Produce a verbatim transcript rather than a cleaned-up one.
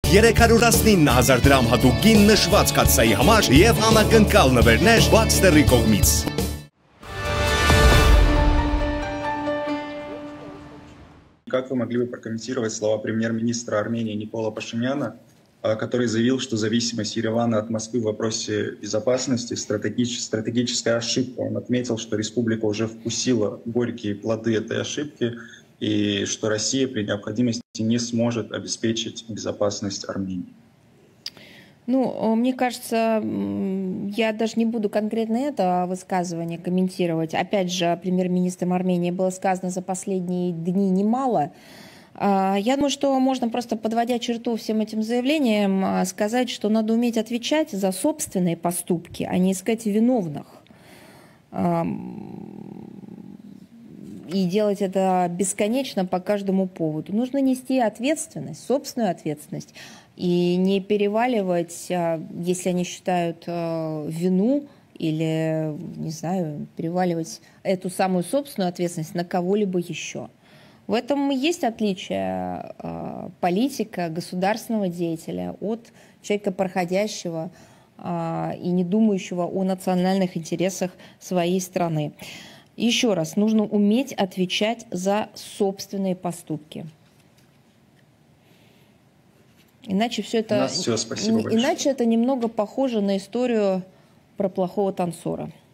երեք հարյուր տասնինը հազար դրամ հատուկ նշված կաթսայի համար եւ անակնկալ նվերներ Baxter-ի կողմից։ Как вы могли бы прокомментировать слова премьер-министра Армении Никола Пашиняна, который заявил, что зависимость Еревана от Москвы в вопросе безопасности стратегич, стратегическая ошибка. Он отметил, что республика уже вкусила горькие плоды этой ошибки и что Россия при необходимости не сможет обеспечить безопасность Армении. Ну, мне кажется, я даже не буду конкретно это высказывание комментировать. Опять же, премьер-министром Армении было сказано за последние дни немало. Я думаю, что можно просто, подводя черту всем этим заявлениям, сказать, что надо уметь отвечать за собственные поступки, а не искать виновных. И делать это бесконечно по каждому поводу. Нужно нести ответственность, собственную ответственность, и не переваливать, если они считают вину, или, не знаю, переваливать эту самую собственную ответственность на кого-либо еще. В этом и есть отличие э, политика, государственного деятеля от человека, проходящего э, и не думающего о национальных интересах своей страны. Еще раз, нужно уметь отвечать за собственные поступки. Иначе все это, все, спасибо большое. Иначе это немного похоже на историю про плохого танцора.